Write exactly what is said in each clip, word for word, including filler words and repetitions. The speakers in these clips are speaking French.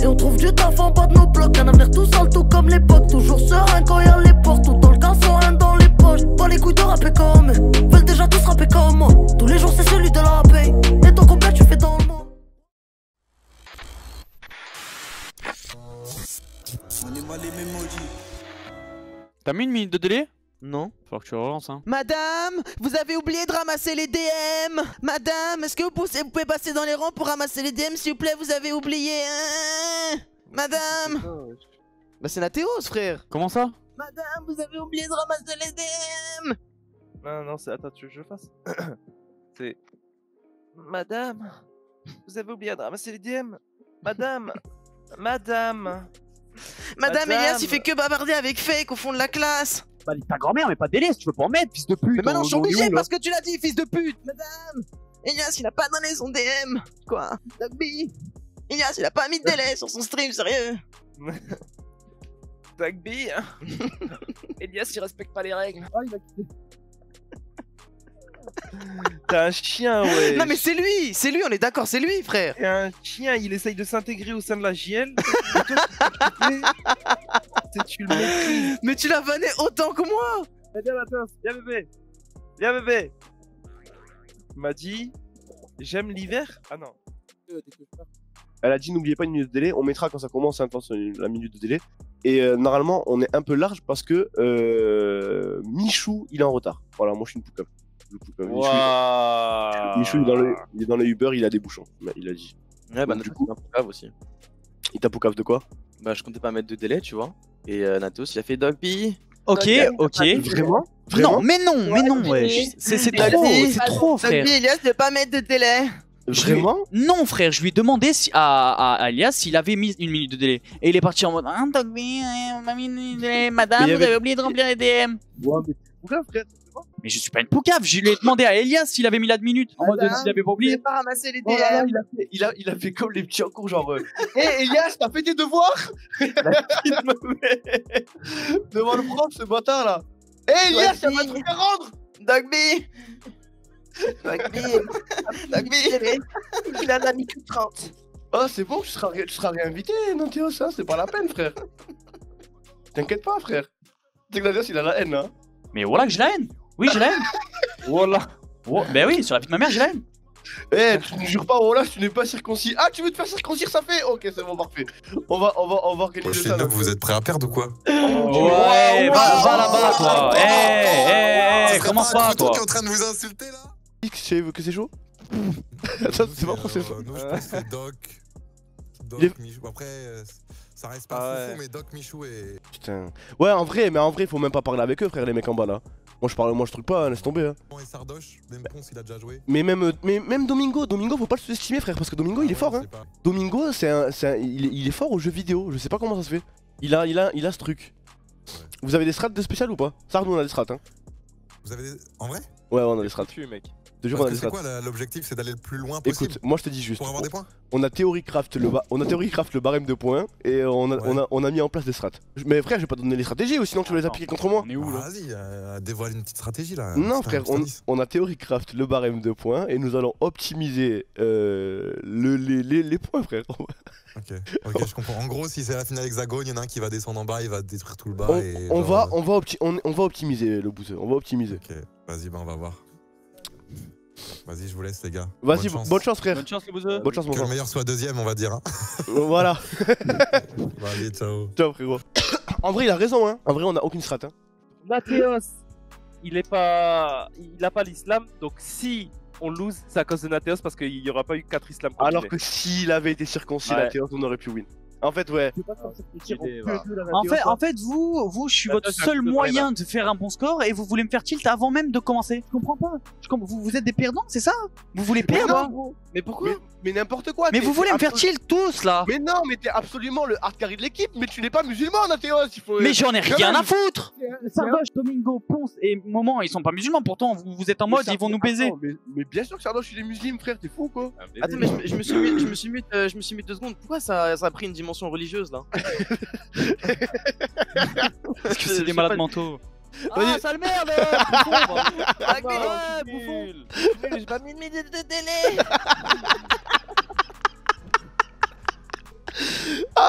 on trouve du taf en bas de nos blocs. Un avenir tout seul, tout comme l'époque. Toujours serein quand y'a les portes. Tout dans le garçon, un dans les poches. Pas les couilles de rapper comme eux. Veulent déjà tous rapper comme moi. Tous les jours c'est celui de la paix. Et ton complet tu fais dans le monde. T'as mis une minute de délai? Non. Faut que tu relances hein. Madame, vous avez oublié de ramasser les D M. Madame, est-ce que vous pouvez, vous pouvez passer dans les rangs pour ramasser les D M s'il vous plaît, vous avez oublié hein. Madame. Bah c'est Nathéos frère. Comment ça? Madame, vous avez oublié de ramasser les D M. Non, non, c'est... Attends, tu veux que je le fasse? C'est... Madame, vous avez oublié de ramasser les D M. Madame, Madame. Madame, Elias, il fait que bavarder avec Fake au fond de la classe. Bah, lis ta grand-mère, mais pas de délai si tu veux pas en mettre, fils de pute. Mais maintenant, je suis on- on- obligé on- parce que tu l'as dit, fils de pute. Madame, Elias, il a pas donné son D M. Quoi? Dogby. Elias, il a pas mis de délai sur son stream, sérieux. Dogby. Elias, il respecte pas les règles. Ah, il a quitté. T'es un chien, ouais. Non, mais c'est lui, c'est lui, on est d'accord, c'est lui, frère. T'es un chien, il essaye de s'intégrer au sein de la J L. Et toi, ce que tu fais, c'est tu le maîtrises. Mais tu l'as vanné autant que moi. Viens, attends, viens, bébé. Viens, bébé. Il m'a dit, j'aime l'hiver. Ah non. Elle a dit n'oubliez pas une minute de délai, on mettra quand ça commence hein, la minute de délai. Et euh, normalement on est un peu large parce que euh, Michou il est en retard. Voilà, moi je suis une poucave. Wow. Michou il est, dans le, il est dans le Uber, il a des bouchons, il a dit. Ouais, bah Donc, du du coup, coup- un poucave aussi. Il t'a poucave de quoi? Bah, je comptais pas mettre de délai, tu vois. Et euh, Natos, il a fait Dogby. Ok, Dogby, ok. Vraiment? Vraiment? Non, mais non, mais non, ouais. Dogby. C'est c'est Dogby. trop, c'est trop, frère. Dogby, Elias, ne pas mettre de délai. Vraiment? Non, frère, je lui ai demandé si, à, à, à Elias s'il avait mis une minute de délai. Et il est parti en mode ah, Dogby, on m'a mis une minute de délai. Madame, Mais il y vous avait- avez oublié de remplir les D M. Ouais, mais t'es poucave, frère. Mais je suis pas une poucave, je lui ai demandé à Elias s'il avait mis la minute. En mode Madame, s'il avait pas Vous oublié. n'avez pas ramassé les D Oh là là, M. il a, fait, il, a, il a fait comme les petits en cours, genre. Hé hey, Elias, t'as fait tes devoirs? Il me met devant le prof, ce bâtard là. Hé hey, Elias, y'a pas de truc à rendre? Dogby. Dogby. Dogby. Il en a mis que trente. Oh, c'est bon, tu seras, ré- tu seras réinvité, Nantios, hein, c'est pas la peine, frère. T'inquiète pas, frère. Tu sais que Nantios, il a la haine, hein. Mais voilà que j'ai la haine. Oui, j'ai la haine. Voilà. Oh, ben oui, sur la vie de ma mère, j'ai la haine. Eh, tu ne jures pas, voilà, tu n'es pas circoncis. Ah, tu veux te faire circoncire, ça fait? Ok, c'est bon, parfait. On va, on va, on va organiser Chez ça. Nob, vous êtes prêts à perdre ou quoi? Ouais, va, va là-bas, toi. Eh, eh, eh, commence pas, toi. qui est en train de vous insulter là? Que que c'est chaud? Attends, c'est pas pour c'est chaud. Euh, Non, je pense que c'est Doc. Doc, Il est- Michou. Après, euh, ça reste pas Ah foufou, ouais. mais Doc, Michou et. Putain. Ouais, en vrai, mais en vrai, faut même pas parler avec eux, frère, les mecs en bas là. Moi, je parle, moi, je truc pas, hein, laisse tomber. Hein. Et Sardoche, même Ponce, il a déjà joué. Mais même, euh, mais même Domingo, Domingo, faut pas le sous-estimer, frère, parce que Domingo, il est fort, hein. C'est pas- Domingo, c'est un, c'est un- il, est- il est fort aux jeux vidéo. Je sais pas comment ça se fait. Il a, il a, il a ce truc. Vous avez des strats de spécial ou pas? Ça, nous on a des strats, hein. Vous avez des... En vrai? Ouais, on a des strats. Tu mec. De jure, on a Parce des que c'est strats. quoi la- l'objectif? C'est d'aller le plus loin possible Écoute, moi je te dis juste. pour avoir des points? On a Theorycraft le, ba- on a Theorycraft le barème de points et on a, Ouais. on, a, on a mis en place des strats. Mais frère, je vais pas te donner les stratégies ou sinon tu vas les Attends, appliquer contre moi. On est où Ah, là? Vas-y, euh, dévoile une petite stratégie là. Non Petit- frère, petit on, indice. on a Theorycraft le barème de points et nous allons optimiser euh, le, les, les, les points frère. Ok, ok, je comprends. En gros, si c'est la finale hexagone, il y en a un qui va descendre en bas, il va détruire tout le bas. On, et on genre, va, euh, on, va opti- on, on va optimiser le boost, on va optimiser. Ok, vas-y, bah on va voir. Vas-y, je vous laisse les gars. Vas-y, Bonne chance. bonne chance frère. Bonne chance, les bouseux. Bonne chance mon Que le frère. meilleur soit deuxième, on va dire. Hein. Voilà. Bah, allez, ciao. Ciao frérot. En vrai il a raison hein. En vrai on a aucune strat hein. Nathéos, il est pas, il a pas l'islam, donc si on lose, c'est à cause de Nathéos parce qu'il y aura pas eu quatre islams. Alors combinés. que s'il avait été circoncis Ouais. la Théos on aurait pu win. En fait ouais. Idée, voilà. En fait, en fait, vous, vous, je suis votre Attends, seul je vais moyen de faire un bon score et vous voulez me faire tilt avant même de commencer. Je comprends pas. Je comprends- vous, vous êtes des perdants, c'est ça? Vous voulez Mais perdre? non, Mais pourquoi? Mais, mais n'importe quoi. Mais t'es- vous voulez t'es me faire absolu- tilt tous là? Mais non, mais t'es absolument le hard carry de l'équipe, mais tu n'es pas musulman, Nathéos, il faut... Mais j'en ai rien à même. foutre! Sardoche, Domingo, Ponce et Moment, ils sont pas musulmans, pourtant vous, vous êtes en mode, Mais ils vont nous Sardoche- baiser. attends, mais, mais bien sûr que Sardoche il est musulman, frère, t'es fou quoi. Attends, mais je, je me suis mis, je me suis mis, euh, je me suis mis deux secondes. Pourquoi ça, ça a pris une dimension religieuse là? Parce que c'est des malades mentaux. Ah, Vas-y. sale merde! bouffon, va. Ah, Ah, mais ouais, nul. bouffon. J'ai pas mis de minute de délai. Ah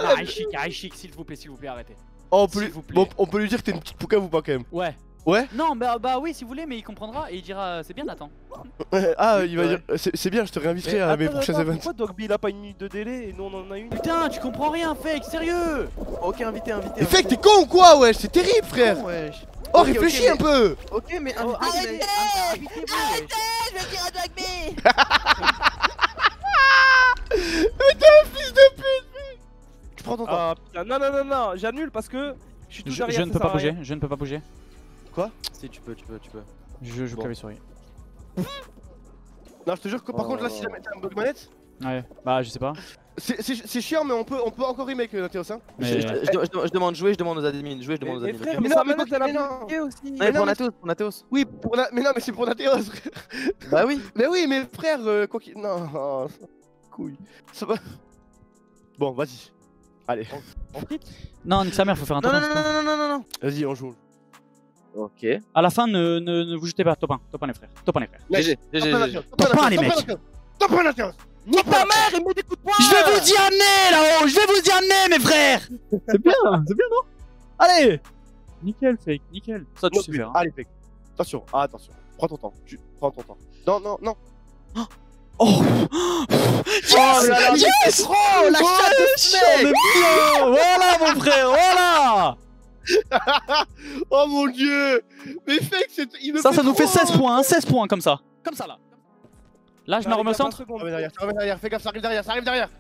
Aïchik, Aïchik, s'il vous plaît, s'il vous plaît, arrêtez. Oh, on peut, S'il lui... vous plaît. bon, on peut lui dire que t'es une petite poucave ou pas quand même? Ouais. Ouais? Non, bah, bah oui, si vous voulez, mais il comprendra et il dira c'est bien, Nathan. Ouais, ah, il va Ouais. dire c'est c'est bien, je te réinviterai Mais à mes attends, prochains attends, events. Pourquoi Dogby il a pas une minute de délai et nous on en a une? Putain, tu comprends rien, fake, sérieux. Ok, invité, invité. Mais fake, t'es con ou quoi, wesh? C'est terrible, frère! Wesh. Oh, Ok, ok, réfléchis mais- un peu! Ok, mais Oh, invité. arrêtez, mais- invitez-vous, Arrêtez, je vais dire à Dogby. Mais t'es un fils de pute! Tu prends ton temps. Ah putain, non, non, non, non, j'annule parce que je suis tout Je, derrière. je ne ça peux sert pas à rien. bouger, je ne peux pas bouger. Si, tu peux, tu peux, tu peux. Je joue Bon. clavier souris. Non, je te jure que par Oh. contre, là, si jamais t'as un bug manette, Ouais, bah je sais pas. c'est c'est- c'est chiant, mais on peut, on peut encore remake euh, Nathéos, hein. Je, Mais- je- je- je- je demande jouer, je demande aux admins. Jouer, je demande aux Mais admins. frère, ok. mais non, sa mais manette non, elle a mais non. bloqué aussi. Ouais, mais non, pour mais- Nateos, pour Nateos. Oui, pour Na- mais non, mais c'est pour Nathéos. Bah oui. Mais oui, mais frère, euh, quoi qu'il. Non, oh, couille. Ça va. Bon, vas-y. Allez, On quitte. Non, nique sa mère, faut faire un Non, top non, un. non, non, non, non, non, non. vas-y, on joue. Ok. À la fin, ne, ne, ne vous jetez pas, top un, top un les frères, top un les frères. G G, G G, G G. Top un, les mecs. Top un Nathéos. Nique ta mère, il met des coups de poing. Je vais vous y amener là-haut, je vais vous y amener mes frères. C'est bien, c'est bien non? Allez. Nickel fake, nickel. Ça tu Non sais plus. faire. hein. Allez, fake. Attention, ah, attention. Prends ton temps. Tu prends ton temps. Non, non, non. Oh Yes, là là, yes. Oh, la chatte de ce On est mec. bien. Voilà mon frère, voilà. Oh mon dieu. Mais fake, c'est. il me Ça, ça nous fait trop- seize points, hein, seize points comme ça. Comme ça là. Là, je me Allez, remets au t'as vingt centre. secondes. Ça revient derrière, ça revient derrière. Fais gaffe, ça arrive derrière, ça arrive derrière.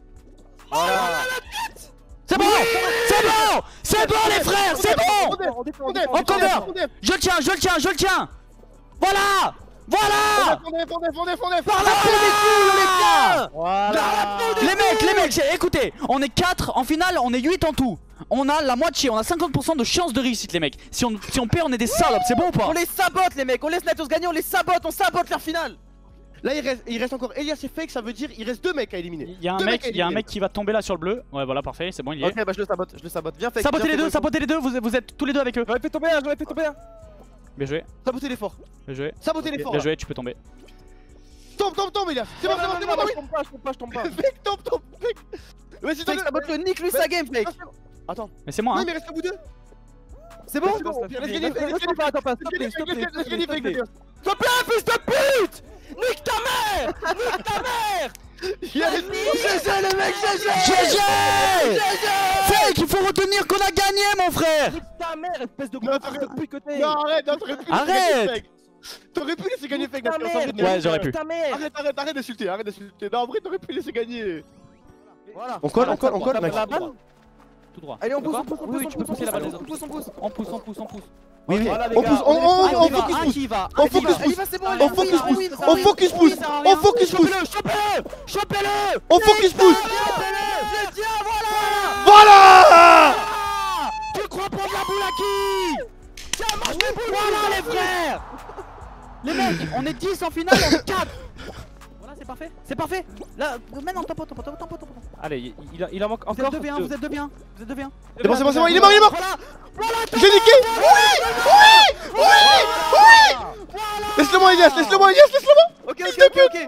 C'est bon, c'est bon, c'est bon les frères, c'est bon. On défend, on On défend, défend, On cover. on défend. Je le tiens, je le tiens, je le tiens. Voilà, voilà. On défend, on défend, on défend, on défend. Par la peau des couilles, Voilà. les mecs, les mecs, j'ai- écoutez, on est quatre, en finale on est huit en tout. On a la moitié, on a cinquante pour cent de chance de réussite les mecs. Si on, si on perd on est des salopes, c'est bon ou pas? On les sabote, les mecs. On laisse Nateos gagner, on les sabote, on sabote leur finale. Là, il reste, il reste encore Elias et Fake, ça veut dire il reste deux mecs à éliminer. Il y a un Deux mec, mecs à il y a un éliminer. mec qui va tomber là sur le bleu. Ouais voilà parfait, c'est bon il y est. Ok, bah je le sabote, je le sabote. Viens, fake. Sabotez viens, les deux, fake. sabotez les deux, vous, vous êtes tous les deux avec eux. J'en ai fait tomber un, j'en ai fait tomber un. Bien joué, Sabotez l'effort. bien joué, Sabotez l'effort. bien là. joué, tu peux tomber. Tombe, tombe, tombe, Elias. C'est bon, c'est bon, c'est bon, je oui. tombe pas, je tombe pas, je tombe pas. Fake, tombe, tombe, Fake. Mais si Fake, sabote le nique lui sa game, fake. Attends. Mais c'est moi Non, hein. mais il reste que vous deux. C'est bon? C'est bon, au pire, laisse gagner, laisse gagner, Attends pas, attends pas, s'il te plaît, laisse s'il te gagner, plaît, laisse gagner, s'il te Fake, plaît. Elias. S'il te plaît, fils de pute! Nique ta mère! Nique ta mère! Yes. G G les mecs, G G! G G. Fake, il faut retenir qu'on a gagné mon frère. Nique ta mère, espèce de Non, gros t'aurais- depuis que t'es. Non, arrête, non, t'aurais pu laisser Arrête. gagner Fake. T'aurais pu laisser gagner Fake. Ta Nathéos, mère, en vrai de Ouais, vrai. j'aurais pu. Ta mère. Arrête, arrête, arrête d'insulter, arrête d'insulter. Non, en vrai, t'aurais pu laisser gagner. Voilà. On colle, on colle, on colle, T'as mec. la balle. Tout droit. Allez, on Tu pousse, peux on pas pousse, on Oui, oui, pousse, tu peux on pousse, pousser la balle on des autres. pousse, on pousse. On pousse, on pousse, on pousse. Oui, oui. Voilà, les On gars, pousse, on on, est on, des on pros, focus Un pousse. qui va, On un qui focus va. pousse. Allez, c'est bon, On allez, focus oui, pousse. oui, ça On arrive. focus Oui, pousse. ça arrive. On focus pousse. Chopez-le, chopez-le, chopez-le. On focus pousse. Je le tiens, voilà. Voilà. Tu crois prendre la boule à qui? Tiens, mange mes boules. Voilà les frères. Les mecs, on est dix en finale, on est quatre. Voilà, c'est parfait, c'est parfait. Là, maintenant, top, top, top, top, top, top. Allez, il- il, il en manque Vous êtes encore. deux v un, vous êtes deux v un, vous êtes deux v un. C'est bon, c'est bon, c'est bon, il est mort, il est mort. Voilà, J'ai niqué. Oui, oui, oui, oui. Laisse-le moi, Elias, laisse-le moi, Elias, laisse-le moi. Ok, ok, ok, ok.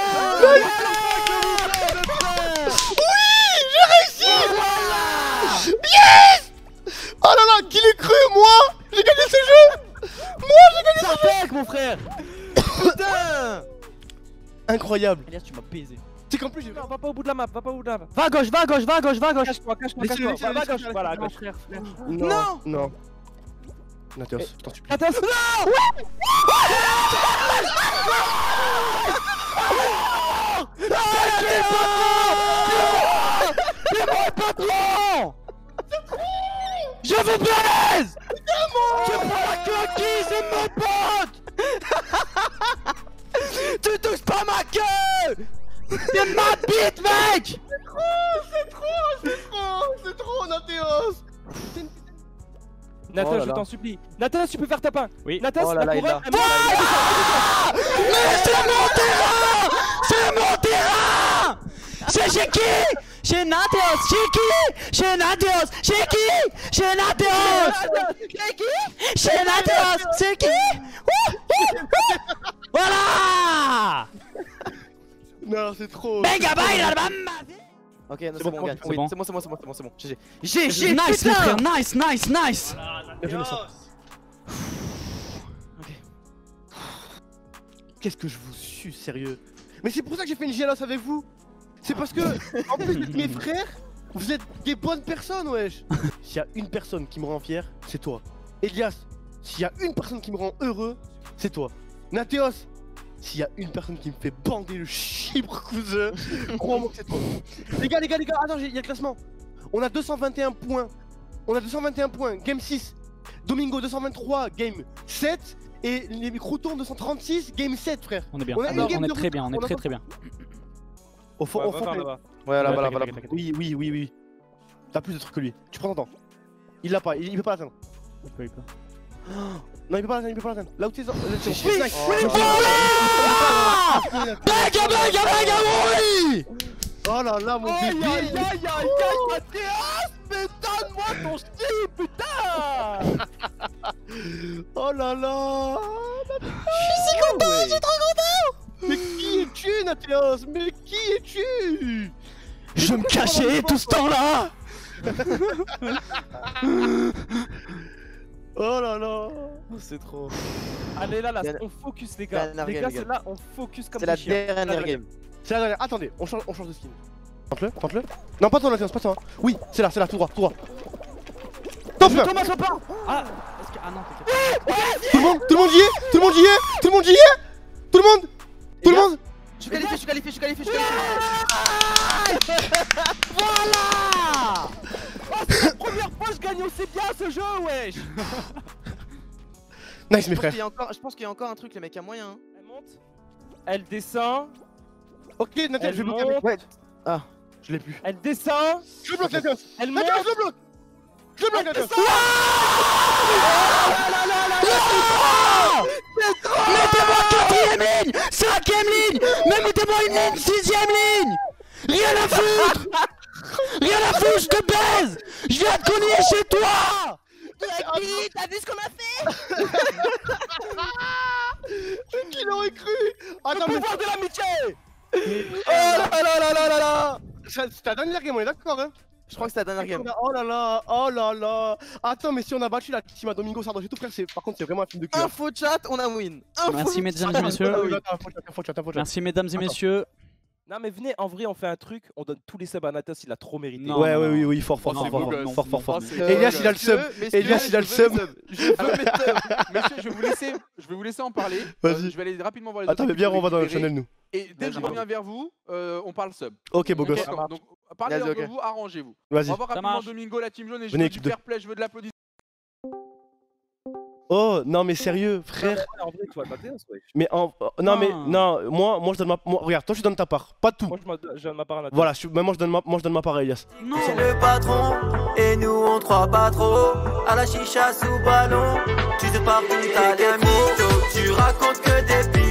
Oui, j'ai réussi. Yes. Oh là là, qui l'eût cru, moi. J'ai gagné ce jeu. Moi, j'ai gagné ce jeu. Sartek, mon frère. Putain. Incroyable. Elias, tu m'as baisé. C'est qu'en plus, j'ai. Non, va pas au bout de la map, va pas au bout de la map. Va à gauche, va à gauche, va à gauche, va à gauche. Cache-toi, cache-toi, Laissez-le, cache-toi. Va à laissez-le, gauche, laissez-le, voilà, à laissez-le. gauche, frère. Non, non. Nathéos, je t'en supplie. Attends, Je vous baise. Tu prends la coquille, c'est mon pote. Tu touches pas ma queue. C'est ma bite, mec. C'est trop, c'est trop, c'est trop, Nathéos. Nathan, Oh là je là. t'en supplie. Nathan, tu peux faire ta pain. Oui. Nathan, Oh là la là, il couronne, l'a. elle monte. Mais c'est mon terrain. C'est mon terrain. C'est chez qui? Chez Nathéos. Chez qui? Chez Nathéos. Chez qui? Chez Nathéos. Chez qui? Chez Nathéos. C'est qui? Ouh, ouh, ouh. Voilà. Non, c'est trop. Venga, baila, mamma. Ok, non, C'est c'est bon, bon, on c'est gagne. bon. Oui, c'est bon, c'est bon, c'est bon, c'est bon, c'est bon. G G. G G, Nice les putain. frères, nice, nice, nice. Bien joué, Vincent. Ok. Qu'est-ce que je vous suis, sérieux? Mais c'est pour ça que j'ai fait une G L O S avec vous. C'est parce que, en plus d'être mes frères, vous êtes des bonnes personnes, wesh. S'il y a une personne qui me rend fier, c'est toi. Elias, s'il y a une personne qui me rend heureux, c'est toi. Nathéos, s'il y a une personne qui me fait bander le chibre, cousin, crois-moi que c'est toi. Les gars, les gars, les gars, attends, il y a le classement. On a deux cent vingt et un points. On a deux cent vingt et un points, game six. Domingo deux cent vingt-trois, game sept. Et les croutons deux cent trente-six, game sept, frère. On est bien, On a on, une est- game on est de très bien, on est retard, très on a- très bien. Au fond, Ouais, au va fond, par t'as- là-bas. Ouais, là-bas, Ouais, là-bas, t'inquiète, là-bas. t'inquiète, Oui, oui, oui, oui. T'as plus de trucs que lui. Tu prends ton temps. Il l'a pas, il, il peut pas l'atteindre. Il peut, il peut. Non, il peut pas l'atteindre, il peut pas l'atteindre. Là où t'es. J'ai- Oui, j'ai- nice. Oh, Oui, Voilà Baga, baga, baga, oui. Oh là là, mon bébé. aïe aïe aïe, Mathias, mais donne-moi ton style, putain. Oh là là. Je suis si content, je suis trop content. Mais qui es-tu, Nathéos? Mais qui es-tu? Je me cachais tout ce temps-là. Oh là là. C'est trop. Allez là, là, Dernière- on focus les gars. dernière Les game, gars, les c'est gars. là, on focus comme C'est des la chiens. dernière game. C'est la dernière. Attendez, on change, on change de skin. Tente-le, tente-le. Non, pas toi, Nathéos, pas toi. Oui, c'est là, c'est là, tout droit, tout droit. Top là. Thomas, pas. Ah, est-ce que... ah non, t'inquiète. Tout le monde, tout le monde y est. Tout le monde y est. Tout le monde y est. Tout le monde. Tout le gars, monde. Je suis qualifié, je suis qualifié, je suis qualifié, je suis qualifié. Voilà. Oh, c'est la première fois que je gagne aussi bien ce jeu, wesh. Nice, mes Je pense frères. qu'il y a encore- Je pense qu'il y a encore un truc, les mecs, il y a moyen. hein. Elle monte, elle descend, Ok, Nathéos, Elle je vais bloquer. monte. Ouais. Ah, je l'ai plus. elle descend, Je le bloque, Nathéos. elle monte. Nathéos, je le bloque. Je le bloque, Nathéos. Mettez-moi quatrième ligne, cinquième ligne, mais mettez-moi une ligne, sixième ligne. Rien à foutre. Rien à foutre, je te baise. Je viens de cogner chez toi. Blacky, t'as vu ce qu'on a fait? Qui l'aurait cru? Attends, Le mais. pouvoir de l'amitié. Oh là là là là là là. C'est ta dernière game, on est d'accord, hein? Je crois que c'est la dernière game. Oh là là, oh là là. Attends, mais si on a battu la team à Domingo Sardo, tout frère, c'est par contre c'est vraiment un film de cul. hein. Info chat, on a win. Info Merci mesdames et Attends, messieurs. attends, attends, faut chat, faut chat, faut chat. Merci mesdames et Attends. messieurs. Non mais venez, en vrai, on fait un truc, on donne tous les subs à Nathos, il a trop mérité. Non, Ouais, non, ouais, non. oui, oui, fort, fort, Non, fort, c'est fort, beau fort, gosse. fort, fort, fort. Oh, c'est- Elias, il a le sub. Elias, il a le sub. Je veux mes subs. Messieurs, je vais vous laisser, je vais vous laisser en parler. Vas-y. Euh, je vais aller rapidement voir les Attends, autres mais viens, équipes on va dans le récupérer. channel, nous. Et dès que je Vas-y. reviens vers vous, euh, on parle sub. Ok, beau Ok, gosse. d'accord. Donc, parlez Vas-y, entre ok. vous, arrangez-vous. Vas-y. On va voir Ça rapidement marche. Domingo, la team jaune, et je Venez, veux du équipe deux. fair play, je veux de l'applaudissement. Oh, non, mais sérieux, frère. En vrai, toi, Nathos, wesh. Mais en. Non, mais. Ah. Non, moi, moi, je donne ma. moi, regarde, toi, tu donnes ta part. Pas tout. Moi, je m'en- je donne ma part à Nathos. Voilà, je suis- mais moi, je donne ma, moi, je donne ma part à Elias. Non. C'est le patron, et nous on te croit pas trop. À la chicha sous ballon, tu te partout, t'as des mythos. Tu racontes que des